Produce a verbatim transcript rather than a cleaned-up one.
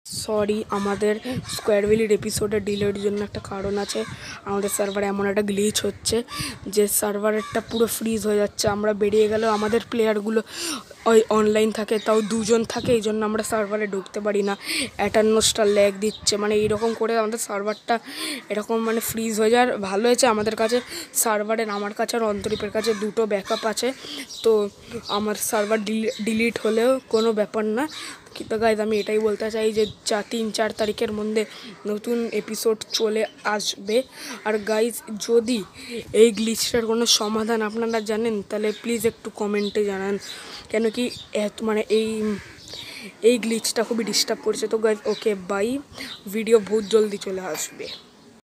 Sorry, আমাদের square ভ্যালির এপিসোডে ডিলের জন্য একটা কারণ আছে। আমাদের সার্ভারে এমন একটা গ্লিচ হচ্ছে যে সার্ভারেরটা পুরো ফ্রিজ হয়ে যাচ্ছে। আমরা বেরিয়ে গেলেও আমাদের প্লেয়ারগুলো ওই অনলাইন থাকে, তাও দুজন থাকে, এই জন্য আমরা সার্ভারে ঢুকতে পারি না। অ্যাটার্নোসটা ল্যাগ দিচ্ছে, মানে এইরকম করে আমাদের সার্ভারটা এরকম মানে ফ্রিজ হয়ে যাওয়ার ভালো হয়েছে। আমাদের কাছে সার্ভারের আমার কাছে আর অন্তরীপের কাছে দুটো ব্যাকআপ আছে, তো আমার সার্ভার ডিলিট হলেও কোনো ব্যাপার না। কিন্তু গাইজ আমি এটাই বলতে চাই যে চা তিন চার তারিখের মধ্যে নতুন এপিসোড চলে আসবে। আর গাইজ যদি এই গ্লিচটার কোনো সমাধান আপনারা জানেন তাহলে প্লিজ একটু কমেন্টে জানান, কেন কি এত মানে এই এই গ্লিচটা খুবই ডিস্টার্ব করছে। তো গাইজ ওকে বাই, ভিডিও বহুত জলদি চলে আসবে।